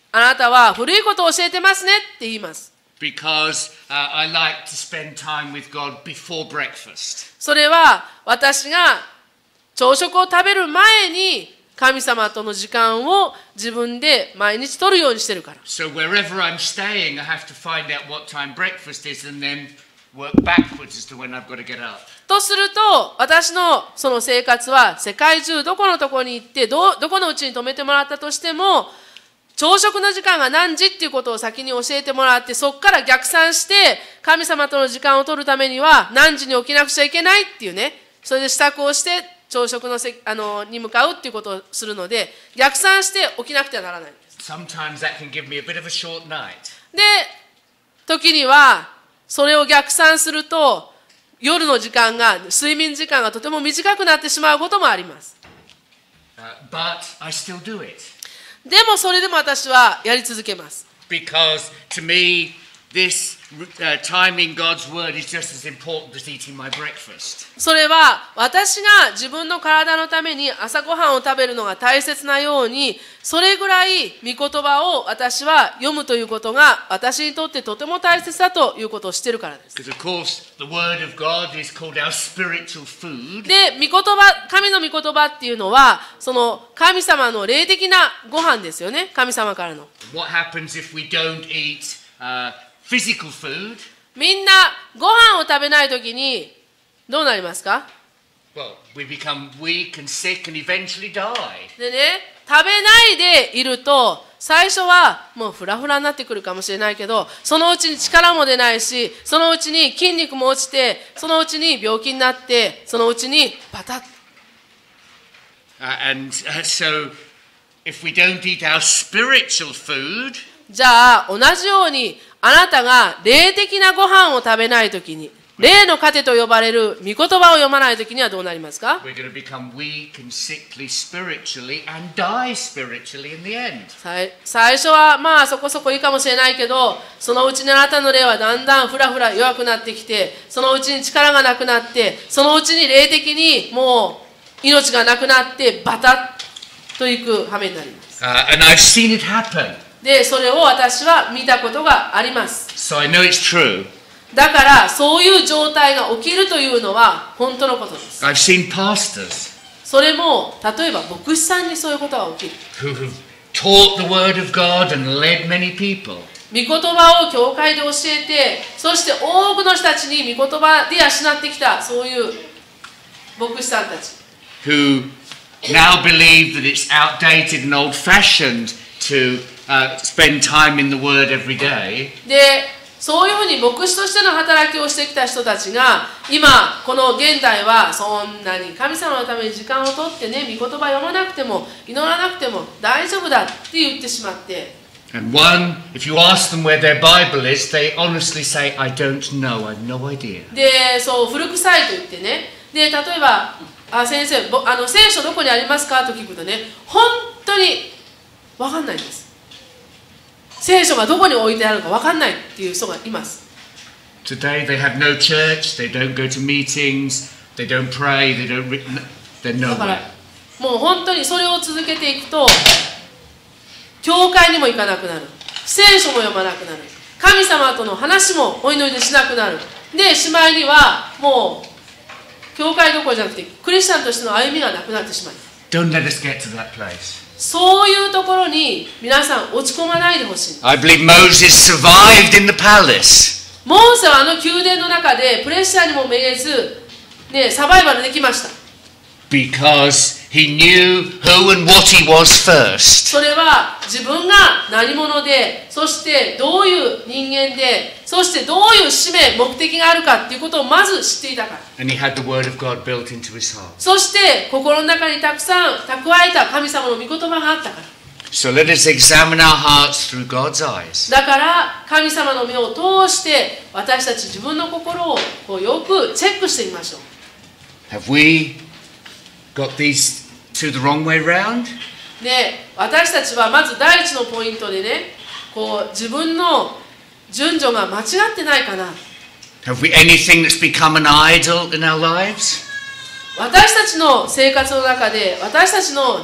あなたは古いことを教えてますねって言います。 Because uh, I like to spend time with God before breakfast. それは私が朝食を食べる前に神様との時間を自分で毎日取るようにしてるから。 So wherever I'm staying, I have to find out what time breakfast is and then work backwards as to when I've got to get up. とすると、私のその生活は世界中どこのところに行ってど、どこのうちに泊めてもらったとしても、朝食の時間が何時っていうことを先に教えてもらって、そこから逆算して神様との時間を取るためには何時に起きなくちゃいけないっていうね、それで支度をして朝食のせあのに向かうっていうことをするので、逆算して起きなくてはならないんです。 Sometimes that can give me a bit of a short night. で、時にはそれを逆算すると夜の時間が、睡眠時間がとても短くなってしまうこともあります。 Uh, but I still do it. でもそれでも私はやり続けます。 Because to me, this uh, time in God's word is just as important as eating my breakfast. それは私が自分の体のために朝ごはんを食べるのが大切なように、それぐらい御言葉を私は読むということが私にとってとても大切だということを知っているからです。 Because of course, the word of God is called our spiritual food. で、御言葉、神の御言葉っていうのは、その神様の霊的なご飯ですよね。神様からの。 What happens if we don't eat uh, physical food? みんなご飯を食べないときにどうなりますか？ Well, we become weak and sick and eventually die. でね、食べないでいると、最初はもうフラフラになってくるかもしれないけど、そのうちに力も出ないし、そのうちに筋肉も落ちて、そのうちに病気になって、そのうちにパタッ。 Uh, and uh, so, if we don't eat our spiritual food, じゃあ、同じように、あなたが霊的なご飯を食べないときに、霊の糧と呼ばれる御言葉を読まないときにはどうなりますか？ we're going to become weak and sickly spiritually and die spiritually in the end. 最, 最初はまあそこそこいいかもしれないけど、そのうちにあなたの霊はだんだんふらふら弱くなってきて、そのうちに力がなくなって、そのうちに霊的にもう命がなくなってバタッといく羽目になります。 Uh, and I've seen it happen. で、それを私は見たことがあります。 So I know it's true. だからそういう状態が起きるというのは本当のことです。 I've seen pastors それも例えば牧師さんにそういうことが起きる。 who have taught the word of God and led many people. 御言葉を教会で教えて、そして多くの人たちに御言葉で養ってきたそういう牧師さんたち。 Who now believe that it's outdated and old-fashioned to uh, spend time in the word every day. で、そういうふうに牧師としての働きをしてきた人たちが、今この現代はそんなに神様のために時間をとってね、御言葉読まなくても祈らなくても大丈夫だって言ってしまって。 And one, if you ask them where their Bible is, they honestly say, I don't know, I have no idea. で、そう古臭いと言ってね。で、例えば、あ、先生、あの聖書どこにありますかと聞くとね、本当に分かんないんです。聖書がどこに置いてあるか分かんないっていう人がいます。 Today they have no church, they don't go to meetings, they don't pray, they don't, they're だから nowhere. もう本当にそれを続けていくと、教会にも行かなくなる。聖書も読まなくなる。神様との話もお祈りでしなくなる。で、しまいにはもう教会どころじゃなくてクリスチャンとしての歩みがなくなってしまう。 Don't let us get to that place. そういうところに皆さん落ち込まないでほしい。 I believe Moses survived in the palace. モーセはあの宮殿の中でプレッシャーにもめげず、ね、サバイバルできました。 Because he knew who and what he was first. それは自分が何者で、そしてどういう人間で、そしてどういう使命、目的があるかっていうことをまず知っていたから。 And he had the word of God built into his heart. そして心の中にたくさん蓄えた神様の御言葉があったから。 So let us examine our hearts through God's eyes. だから神様の目を通して私たち自分の心をこうよくチェックしてみましょう。 Have we got these two the wrong way round? で、私たちはまず第一のポイントでね、こう自分の順序が間違ってないかな。 Have we anything that's become an idol in our lives? 私たちの生活の中で、私たちの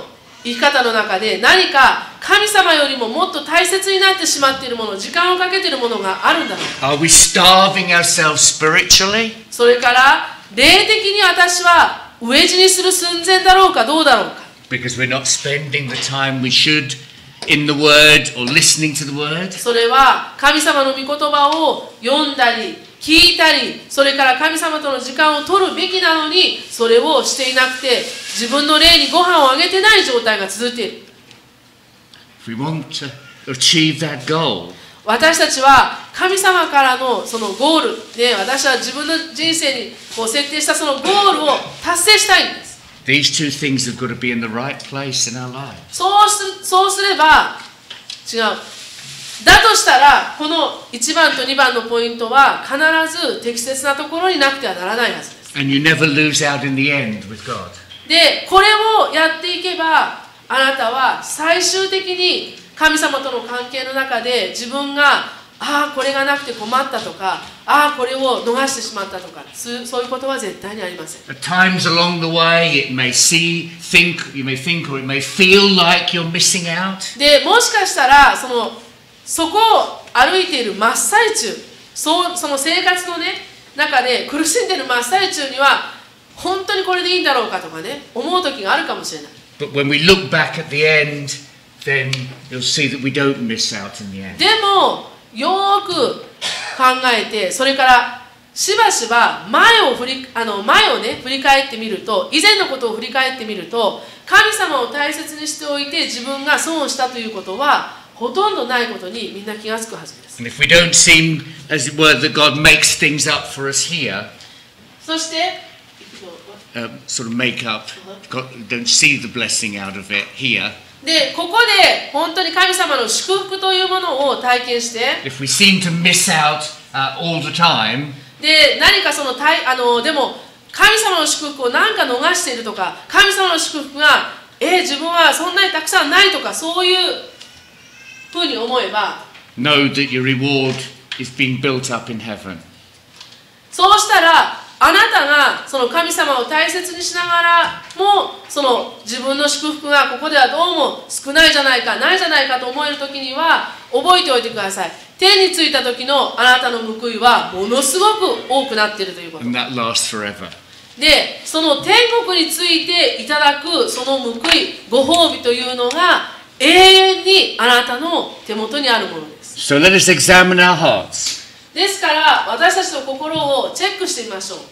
生き方の中で何か神様よりももっと大切になってしまっているもの、時間をかけているものがあるんだろうか。 Are we starving ourselves spiritually? それから霊的に私は飢え死にする寸前だろうかどうだろうか。 Because we're not spending the time we should in the Word or listening to the Word? それは神様の御言葉を読んだり聞いたり、それから神様との時間を取るべきなのにそれをしていなくて、自分の霊にご飯をあげてない状態が続いている。 If we want to achieve that goal, 私たちは神様からのそのゴールで、私は自分の人生にこう設定したそのゴールを達成したいんです。 these two things have got to be in the right place in our life. そうす、そうすれば違う。だとしたらこのいちばんとにばんのポイントは必ず適切なところになくてはならないはずです。 And you never lose out in the end with God. で、これをやっていけばあなたは最終的に神様との関係の中で自分がああこれがなくて困ったとか、ああこれを逃してしまったとか、そういうことは絶対にありません。 At times along the way, it may see, think, you may think, or it may feel like you're missing out. で、もしかしたらそのそこを歩いている真っ最中、そうその生活の、ね、中で苦しんでいる真っ最中には本当にこれでいいんだろうかとかね、思う時があるかもしれない。 But when we look back at the end, then you'll see that we don't miss out in the end. でもよーく考えて、それからしばしば前を振りあの前をね振り返ってみると、以前のことを振り返ってみると、神様を大切にしておいて自分が損をしたということはほとんどないことにみんな気がつくはずです。 And if we don't seem, as it were, that God makes things up for us here, そして um, sort of make up, God, don't see the blessing out of it here. で、ここで本当に神様の祝福というものを体験して、 If we seem to miss out uh, all the time, で、何かそのたあのでも神様の祝福を何か逃しているとか、神様の祝福がえー、自分はそんなにたくさんないとか、そういうふうに思えば、 know that your reward is being built up in heaven. そうしたらあなたがその神様を大切にしながらも、その自分の祝福がここではどうも少ないじゃないか、ないじゃないかと思えるときには覚えておいてください。天に着いた時のあなたの報いはものすごく多くなっているということ。 And that lasts forever. で、その天国についていただくその報い、ご褒美というのが永遠にあなたの手元にあるものです。 So let us examine our hearts. ですから私たちの心をチェックしてみましょう。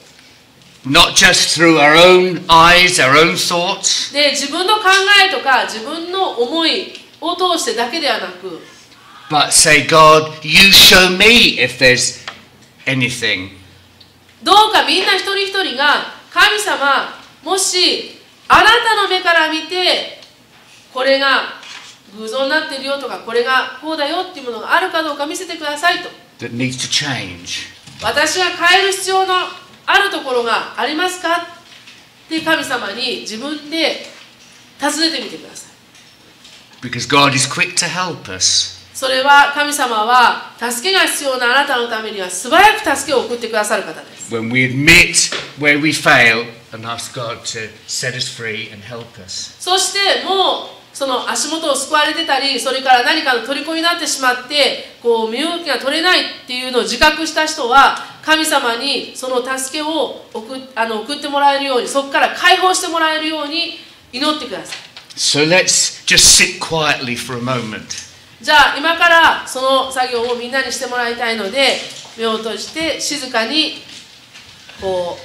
Not just through our own eyes, our own thoughts, で、自分の考えとか自分の思いを通してだけではなく、 but say, God, you show me if there's anything. どうかみんな一人一人が神様、もしあなたの目から見てこれが偶像になっているよとか、これがこうだよっていうものがあるかどうか見せてくださいと。 That needs to change. 私が変える必要のあるところがありますかって神様に自分で尋ねてみてください。 Because God is quick to help us. それは神様は助けが必要なあなたのためには素早く助けを送ってくださる方です。 When we admit where we fail and ask God to set us free and help us. そしてもうその足元を救われてたり、それから何かの虜になってしまってこう身動きが取れないっていうのを自覚した人は、神様にその助けを送あの送ってもらえるように、そこから解放してもらえるように祈ってください。 So let's just sit quietly for a moment. じゃあ今からその作業をみんなにしてもらいたいので、目を閉じて静かにこう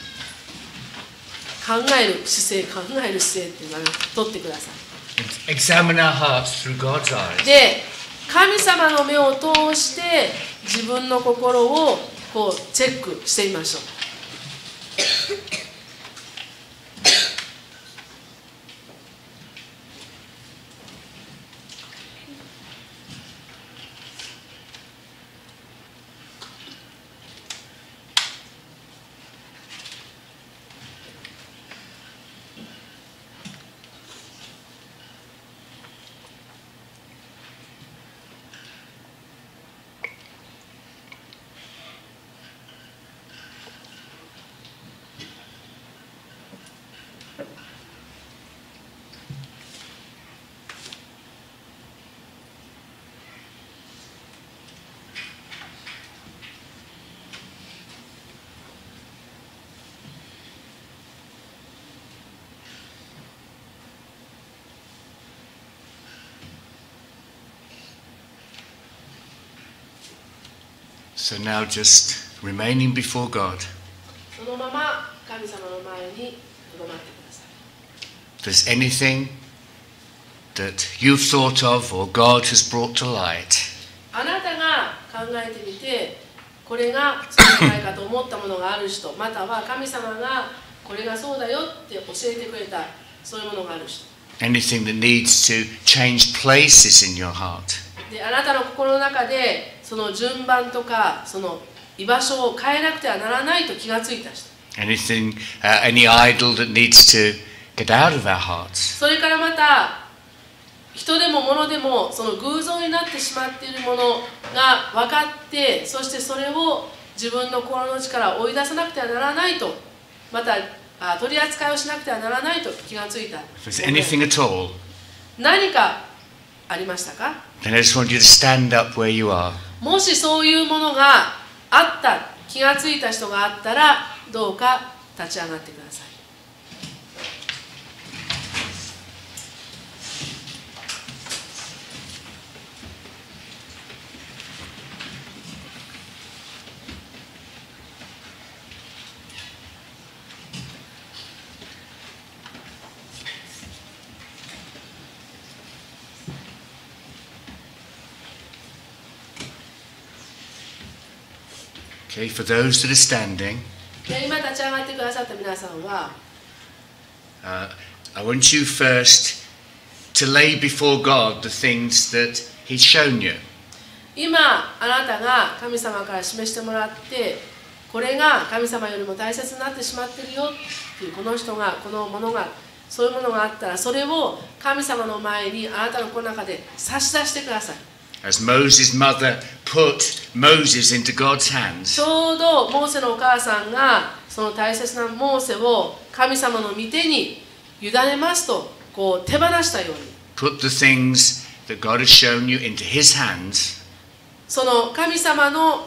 考える姿勢、考える姿勢っていうのを取ってください。 Examine our hearts through God's eyes. で、神様の目を通して自分の心をこうチェックしてみましょう。 So now just remaining before God. そのまま神様の前にとどまってください。 If there's anything that you've thought of or God has brought to light, あなたが考えてみて、これがそうじゃないかと思ったものがある人、または神様がこれがそうだよって教えてくれたそういうものがある人、 anything that needs to change places in your heart, であなたの心の中でその順番とかその居場所を変えなくてはならないと気がついた人、 anything, uh, any idol that needs to get out of our hearts, それからまた人でも物でもその偶像になってしまっているものが分かって、そしてそれを自分の心の内から追い出さなくてはならないと、またあ取り扱いをしなくてはならないと気がついた。 if there's anything at all, 何かありましたか？ then I just want you to stand up where you are. もしそういうものがあった、気がついた人があったら、どうか立ち上がってください。 Okay, for those that are standing, で今立ち上がってくださった皆さんは、 uh, I want you first to lay before God the things that He's shown you. 今あなたが神様から示してもらって、これが神様よりも大切になってしまっているよっていうこの人が、このものが、そういうものがあったら、それを神様の前にあなたの心の中で差し出してください。 As Moses' mother put Moses into God's ち hands, ょうどモーセのお母さんがその大切なモーセを神様の御手に委ねますとこう手放したように、 put the things that God has shown you into His hands, その神様の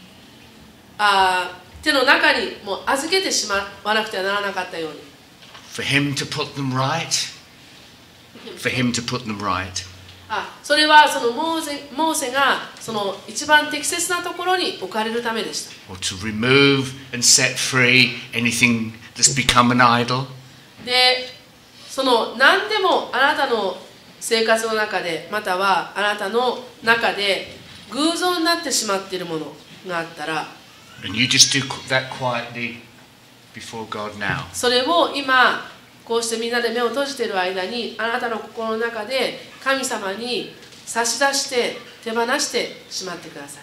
あ手の中にもう預けてしまわなくてはならなかったように、 for Him to put them right, for Him to put them right. あそれはそのモーセ、モーセがその一番適切なところに置かれるためでした。 Or to remove and set free anything that's become an idol. で、その何でもあなたの生活の中で、またはあなたの中で偶像になってしまっているものがあったら、 And you just do that quietly before God now. それを今こうしてみんなで目を閉じている間に、あなたの心の中で神様に差し出して手放してしまってください。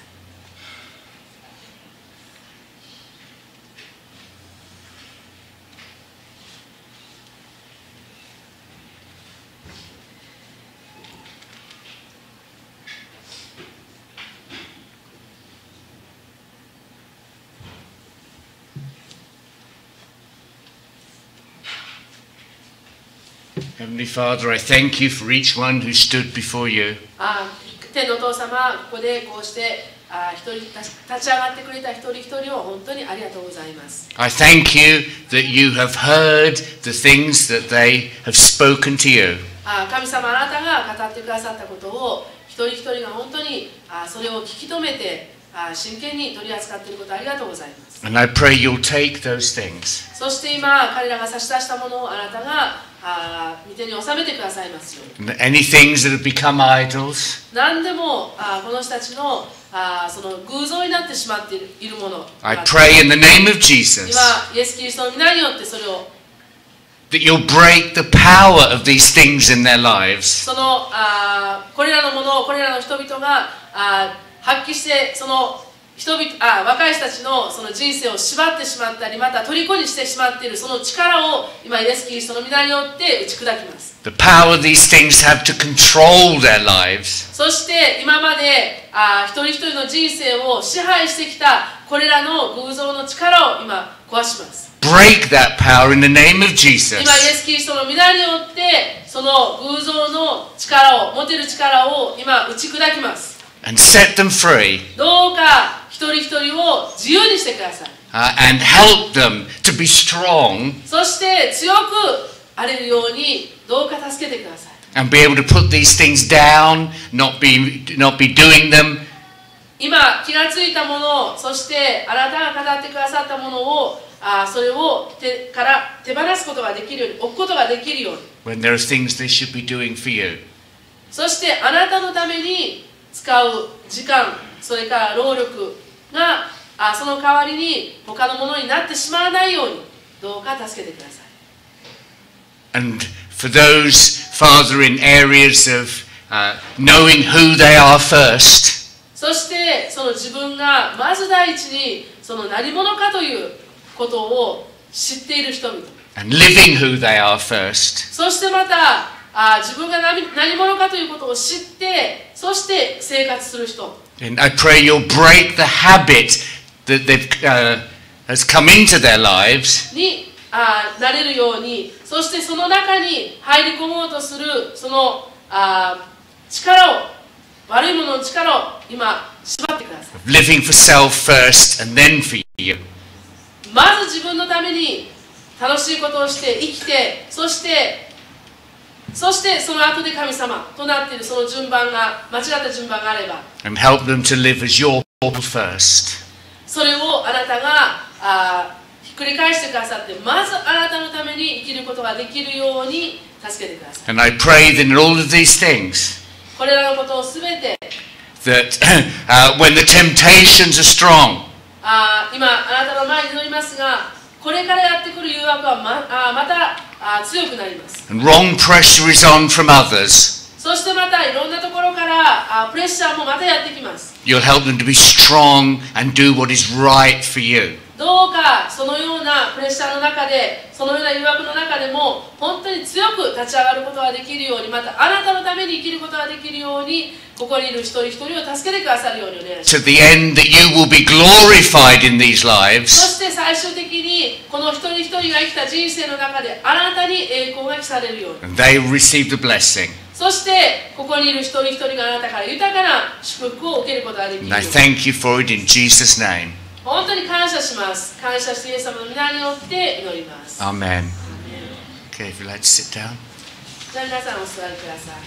Heavenly Father, I thank you for each one who stood before you. あ天のお父様、ここでこうしてあ一人立ち上がってくれた一人一人を本当にありがとうございます。 I thank you that you have heard the things that they have spoken to you. あ神様、あなたが語ってくださったことを一人一人が本当にあそれを聞き止めてあ真剣に取り扱っていることありがとうございます。 And I pray you'll take those things そして今、彼らが差し出したものをあなたがあ御手に収めてくださいますように。 and any things that have become idols. 何でもあこの人たちのあその偶像になってしまっているいるもの、 I pray in the name of Jesus 今、イエス・キリストの皆によってそれを that you'll break the power of these things in their lives. そのあこれらのものをこれらの人々があ発揮してその人々あ若い人たちのその人生を縛ってしまったりまた虜にしてしまっているその力を今イエス・キリストの皆によって打ち砕きます。 The power these things have to control their lives. そして今まであ一人一人の人生を支配してきたこれらの偶像の力を今壊します。 Break that power in the name of Jesus. 今イエス・キリストの皆によってその偶像の力を持てる力を今打ち砕きます。 And set them free. どうか一人一人を自由にしてください。 Uh, and help them to be strong そして強くあれるようにどうか助けてください。 and be able to put these things down, not be, not be doing them 今気がついたもの、そしてあなたが語ってくださったものを、あそれを手から手放すことができるように、置くことができるように。 When there are things they should be doing for you. そしてあなたのために使う時間、それから労力があその代わりに他のものになってしまわないように、どうか助けてください。 And for those, Father, in areas of uh, knowing who they are first, そしてその自分がまず第一にその何者かということを知っている人々、 and living who they are first, そしてまたあ自分が何何者かということを知って、そして生活する人。 and I pray you'll break the habit that they've uh, has come into their lives にあなれるように、そしてその中に入り込もうとするそのあ力を、悪いものの力を今縛ってください。 living for self first and then for you. まず自分のために楽しいことをして生きて、そしてそしてその後で神様となっているその順番が、間違った順番があれば、 And help them to live as your called first. それをあなたがあひっくり返してくださって、まずあなたのために生きることができるように助けてください。 And I pray that in all of these things, これらのことをすべて that uh, when the temptations are strong, あ今あなたの前に祈りますが、これからやってくる誘惑は ま, あまたあ強くなります。 and wrong pressure is on from others, そしてまたいろんなところからあプレッシャーもまたやってきます。 you'll help them to be strong and do what is right for you. どうかそのようなプレッシャーの中で、そのような誘惑の中でも本当に強く立ち上がることができるように、またあなたのために生きることができるように、ここにいる一人一人を助けてくださるようにお願いします。 To the end that you will be glorified in these そ lives, して最終的にこの一人一人が生きた人生の中であなたに栄光が来されるように、 and they will receive the blessing. そしてここにいる一人一人があなたから豊かな祝福を受けることができる And よ I うに、 thank you for it in Jesus' name. 本当に感謝します。感謝してイエス様の皆によって祈ります。 Amen. Okay, if you'd like to sit down. じゃあ皆さんお座りください。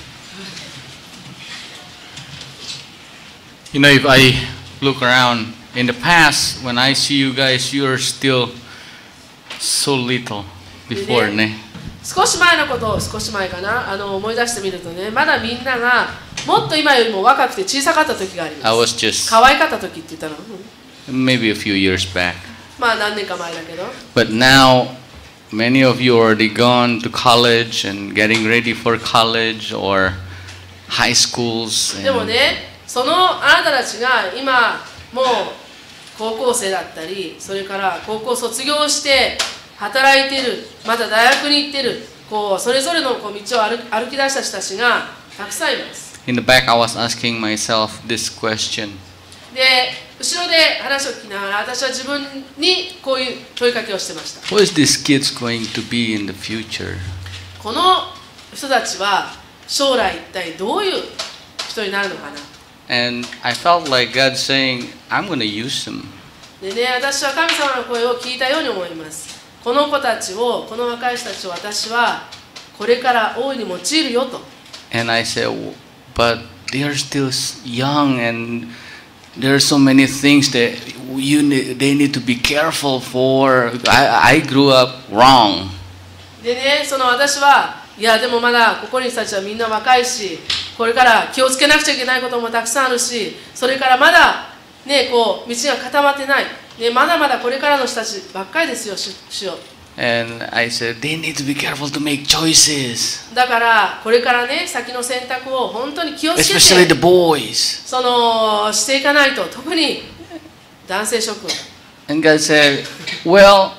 You know, if I look around in the past, when I see you guys, you are still so little before, Really? ね。 少し前のことを少し前かなあの思い出してみるとね、まだみんながもっと今よりも若くて小さかった時があり I ま was す。 just 可愛かった時って言ったの、うん maybe a few years back. まあ何年か前だけど、 But now, many of you already gone to college and getting ready for college or high schools. でも And ね、そのあなたたちが今もう高校生だったり、それから高校卒業して働いている、また大学に行っている、こうそれぞれのこう道を歩歩き出した人たちがたくさんいます。 in the back, I was asking myself this question. で、後ろで話を聞きながら、私は自分にこういう問いかけをしてました。 What is these kids going to be in the future? この人たちは将来一体どういう人になるのかな。 And I felt like God saying, I'm going to use them. でね、私は神様の声を聞いたように思います。この子たちを、この若い人たちを私はこれから大いに用いるよと。 And I said, but they are still young and there are so many things that you need, they need to be careful for. I, I grew up wrong. でね、その私は、いやでもまだここにいる人たちはみんな若いし、これから気をつけなくちゃいけないこともたくさんあるし、それからまだね、こう道が固まってない、ね、まだまだこれからの人たちばっかりですよ、主よ。 And I said, they need to be careful to make choices, だからこれからね、先の選択を本当に気をつけ especially て the boys. そのしていかないと、特に男性諸君。 And God said, well,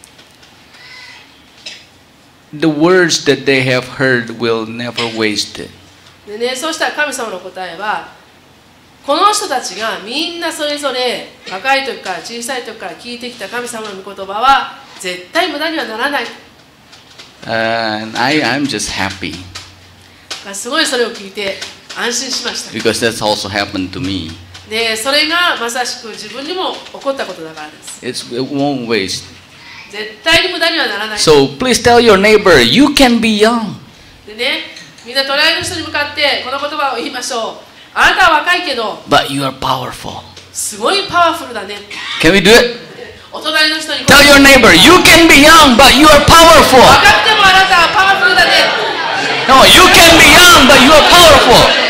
the words that they have heard will never waste it. でね、そうしたら神様の答えは、この人たちがみんなそれぞれ若い時から小さい時から聞いてきた神様の御言葉は絶対無駄にはならない。 And I, I'm just happy すごいそれを聞いて安心しました。 because that's also happened to me. で、それがまさしく自分にも起こったことだからです。 It's, it won't waste. 絶対に無駄にはならない。 So please tell your neighbor, you can be young. でね、みんな隣の人に向かってこの言葉を言いましょう。 あなたは若いけど but you are powerful. すごいパワフルだね。 Can we do it? お隣の人に Tell your neighbor, you can be young, but you are powerful. 若くてもあなたはパワフルだね。 No, you can be young, but you are powerful.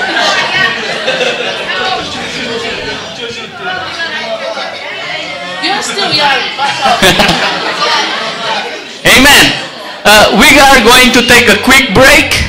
You're still young, but Amen. Uh, we are going to take a quick break.